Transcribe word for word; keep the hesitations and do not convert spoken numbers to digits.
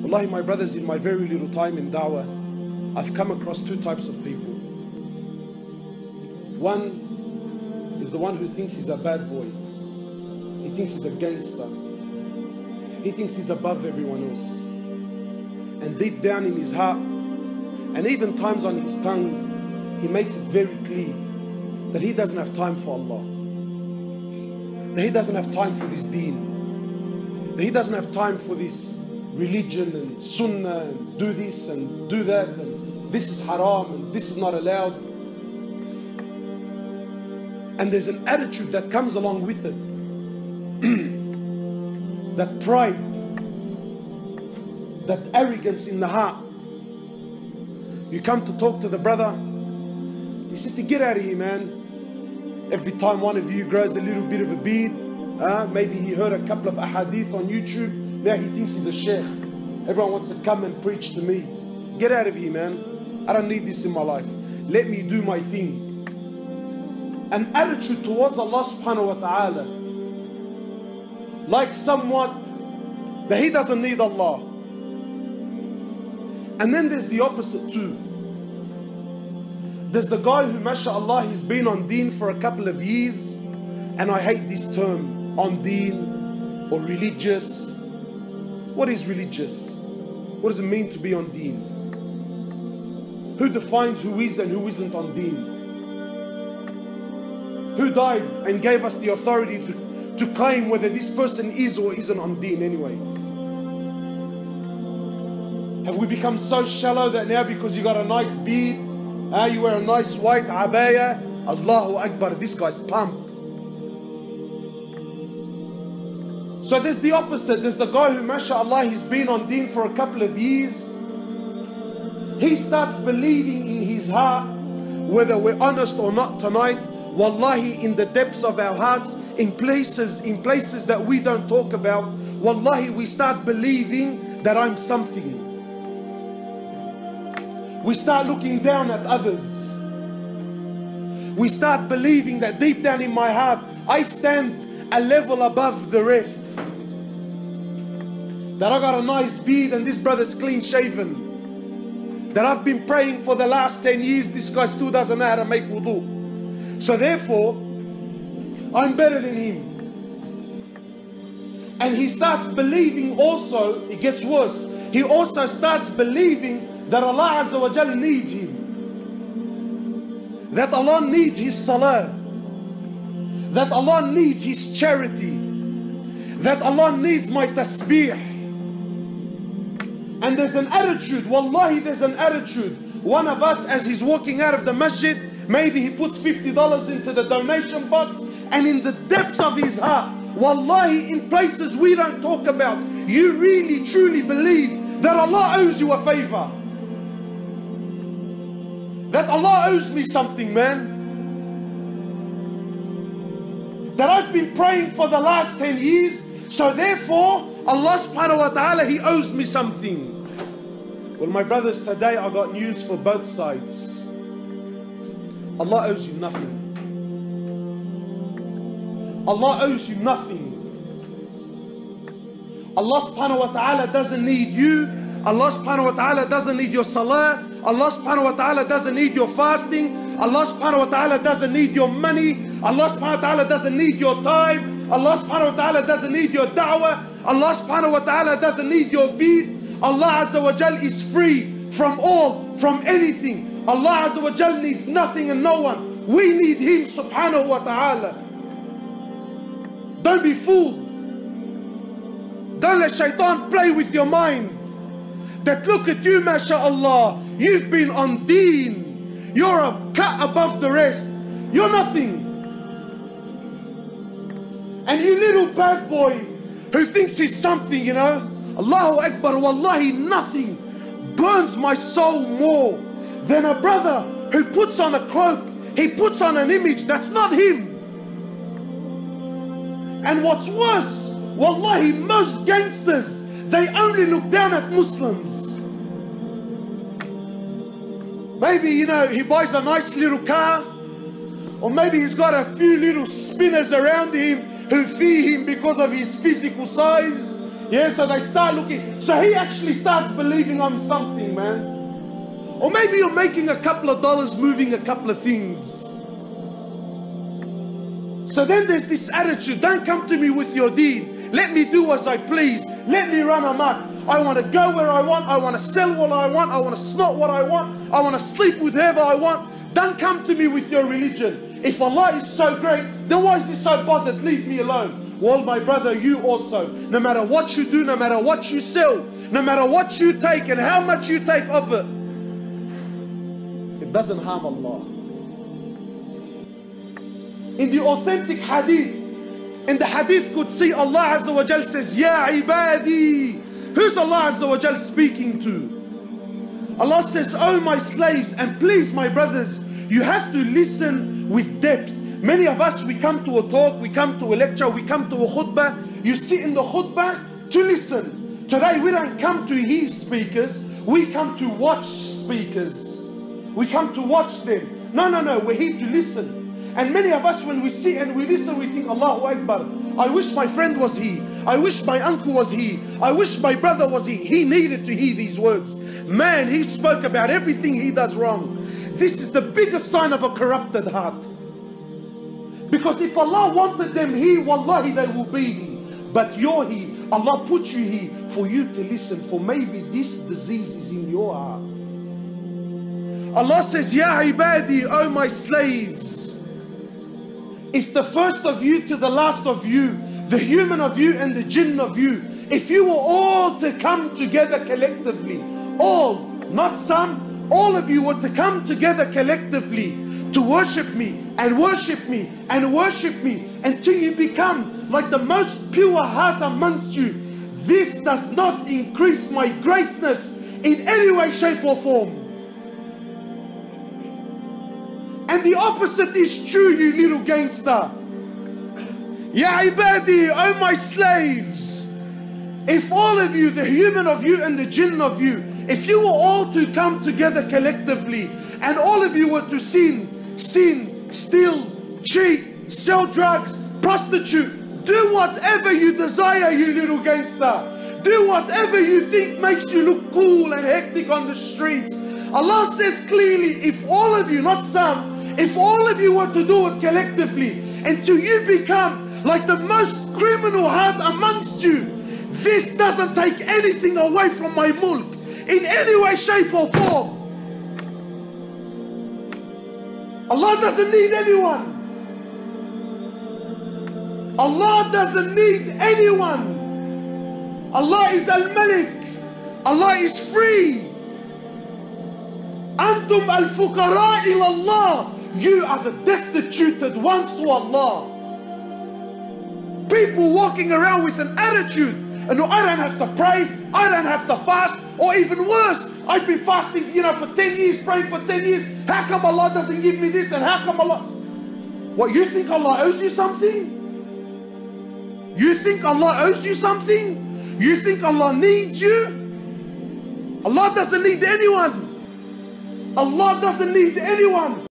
Wallahi, my brothers, in my very little time in da'wah, I've come across two types of people. One is the one who thinks he's a bad boy. He thinks he's a gangster. He thinks he's above everyone else. And deep down in his heart, and even times on his tongue, he makes it very clear that he doesn't have time for Allah. That he doesn't have time for this deen. That he doesn't have time for this religion and sunnah and do this and do that and this is haram and this is not allowed. And there's an attitude that comes along with it. That pride, that arrogance in the heart. You come to talk to the brother, he says, get out of here, man. Every time one of you grows a little bit of a beard, uh, maybe he heard a couple of ahadith on YouTube, now he thinks he's a sheikh. Everyone wants to come and preach to me. Get out of here, man. I don't need this in my life. Let me do my thing. An attitude towards Allah subhanahu wa ta'ala, like somewhat that he doesn't need Allah. And then there's the opposite too. There's the guy who, mashallah, he's been on deen for a couple of years, and I hate this term, on deen or religious. What is religious? What does it mean to be on deen? Who defines who is and who isn't on deen? Who died and gave us the authority to, to claim whether this person is or isn't on deen anyway? Have we become so shallow that now because you got a nice beard, uh, you wear a nice white abaya, Allahu Akbar, this guy's pumped. So there's the opposite. There's the guy who, mashallah, he's been on deen for a couple of years. He starts believing in his heart, whether we're honest or not tonight, wallahi, in the depths of our hearts, in places, in places that we don't talk about, wallahi, we start believing that I'm something. We start looking down at others. We start believing that deep down in my heart, I stand a level above the rest. That I got a nice beard and this brother's clean shaven. That I've been praying for the last ten years, this guy still doesn't know how to make wudu. So therefore, I'm better than him. And he starts believing also, it gets worse, he also starts believing that Allah Azza wa Jal needs him. That Allah needs his salah. That Allah needs his charity. That Allah needs my tasbih. And there's an attitude, wallahi there's an attitude. One of us, as he's walking out of the masjid, maybe he puts fifty dollars into the donation box, and in the depths of his heart, wallahi, in places we don't talk about, you really truly believe that Allah owes you a favor. That Allah owes me something, man. That I've been praying for the last ten years, so therefore Allah subhanahu wa ta'ala, he owes me something. Well, my brothers, today I got news for both sides. Allah owes you nothing. Allah owes you nothing. Allah subhanahu wa ta'ala doesn't need you. Allah subhanahu wa ta'ala doesn't need your salah. Allah subhanahu wa ta'ala doesn't need your fasting. Allah subhanahu wa ta'ala doesn't need your money. Allah subhanahu wa ta'ala doesn't need your time. Allah subhanahu wa ta'ala doesn't need your da'wah. Allah subhanahu wa ta'ala doesn't need your beat. Allah Azza wa Jal is free from all, from anything. Allah Azza wa Jal needs nothing and no one. We need him subhanahu wa ta'ala. Don't be fooled. Don't let shaitan play with your mind. That look at you, mashallah, you've been on deen. You're a cut above the rest. You're nothing. And you little bad boy who thinks he's something, you know, Allahu Akbar, wallahi, nothing burns my soul more than a brother who puts on a cloak. He puts on an image that's not him. And what's worse, wallahi, most gangsters, they only look down at Muslims. Maybe, you know, he buys a nice little car, or maybe he's got a few little spinners around him who fear him because of his physical size. Yeah, so they start looking. So he actually starts believing I'm something, man. Or maybe you're making a couple of dollars moving a couple of things. So then there's this attitude, don't come to me with your deed. Let me do as I please. Let me run amok. I want to go where I want. I want to sell what I want. I want to snort what I want. I want to sleep with whoever I want. Don't come to me with your religion. If Allah is so great, then why is He so bothered? Leave me alone. Well, my brother, you also, no matter what you do, no matter what you sell, no matter what you take and how much you take of it, it doesn't harm Allah. In the authentic hadith, in the hadith Qudsi, Allah Azza wa Jal says, Ya ibadi. Who's Allah Azza wa Jal speaking to? Allah says, oh my slaves, and please my brothers, you have to listen with depth. Many of us, we come to a talk, we come to a lecture, we come to a khutbah. You sit in the khutbah to listen. Today we don't come to hear speakers, we come to watch speakers. We come to watch them. No, no, no, we're here to listen. And many of us, when we sit and we listen, we think, Allahu Akbar, I wish my friend was here. I wish my uncle was here. I wish my brother was here. He needed to hear these words. Man, he spoke about everything he does wrong. This is the biggest sign of a corrupted heart. Because if Allah wanted them here, wallahi, they will be here. But you're here. Allah put you here for you to listen. For maybe this disease is in your heart. Allah says, Ya ibadi, oh my slaves. If the first of you to the last of you, the human of you and the jinn of you, if you were all to come together collectively, all, not some, all of you were to come together collectively to worship me and worship me and worship me until you become like the most pure heart amongst you, this does not increase my greatness in any way, shape or form. And the opposite is true, you little gangster. Ya ibadi, oh my slaves. If all of you, the human of you and the jinn of you, if you were all to come together collectively and all of you were to sin, sin, steal, cheat, sell drugs, prostitute, do whatever you desire, you little gangster. Do whatever you think makes you look cool and hectic on the streets. Allah says clearly, if all of you, not some, if all of you were to do it collectively until you become like the most criminal heart amongst you, this doesn't take anything away from my mulk in any way, shape or form. Allah doesn't need anyone. Allah doesn't need anyone. Allah is Al-Malik. Allah is free. Antum al-fuqara ila Allah. You are the destituted ones to Allah. People walking around with an attitude, and no, I don't have to pray, I don't have to fast, or even worse, I've been fasting, you know, for ten years, praying for ten years. How come Allah doesn't give me this? And how come Allah? What, you think Allah owes you something? You think Allah owes you something? You think Allah needs you? Allah doesn't need anyone. Allah doesn't need anyone.